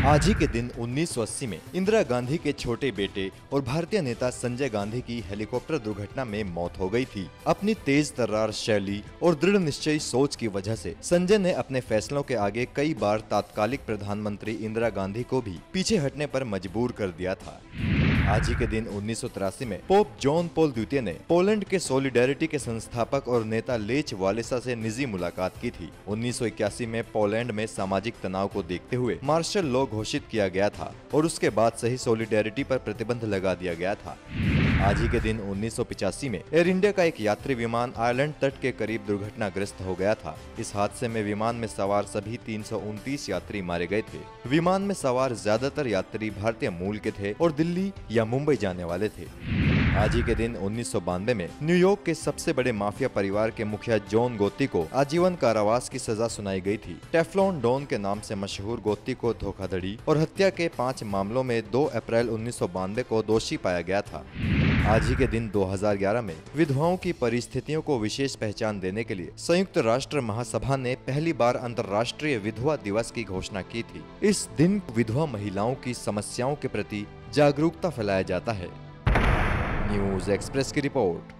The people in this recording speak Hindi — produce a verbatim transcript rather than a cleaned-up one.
आज ही के दिन उन्नीस सौ अस्सी में इंदिरा गांधी के छोटे बेटे और भारतीय नेता संजय गांधी की हेलीकॉप्टर दुर्घटना में मौत हो गई थी। अपनी तेज तर्रार शैली और दृढ़ निश्चयी सोच की वजह से संजय ने अपने फैसलों के आगे कई बार तात्कालिक प्रधानमंत्री इंदिरा गांधी को भी पीछे हटने पर मजबूर कर दिया था। आज ही के दिन उन्नीस सौ तिरासी में पोप जॉन पॉल द्वितीय ने पोलैंड के सॉलिडेरिटी के संस्थापक और नेता लेच वालेसा से निजी मुलाकात की थी। उन्नीस सौ इक्यासी में पोलैंड में सामाजिक तनाव को देखते हुए मार्शल लॉ घोषित किया गया था और उसके बाद से ही सॉलिडेरिटी पर प्रतिबंध लगा दिया गया था। आज ही के दिन उन्नीस सौ पिचासी में एयर इंडिया का एक यात्री विमान आयरलैंड तट के करीब दुर्घटनाग्रस्त हो गया था। इस हादसे में विमान में सवार सभी तीन सौ उनतीस यात्री मारे गए थे। विमान में सवार ज्यादातर यात्री भारतीय मूल के थे और दिल्ली या मुंबई जाने वाले थे। आज ही के दिन उन्नीस सौ बानवे में न्यूयॉर्क के सबसे बड़े माफिया परिवार के मुखिया जॉन गोत्ती को आजीवन कारावास की सजा सुनाई गई थी। टेफ्लॉन डॉन के नाम से मशहूर गोत्ती को धोखाधड़ी और हत्या के पाँच मामलों में दो अप्रैल उन्नीस सौ बानवे को दोषी पाया गया था। आज ही के दिन दो हज़ार ग्यारह में विधवाओं की परिस्थितियों को विशेष पहचान देने के लिए संयुक्त राष्ट्र महासभा ने पहली बार अंतर्राष्ट्रीय विधवा दिवस की घोषणा की थी। इस दिन विधवा महिलाओं की समस्याओं के प्रति जागरूकता फैलाया जाता है। न्यूज़ एक्सप्रेस की रिपोर्ट।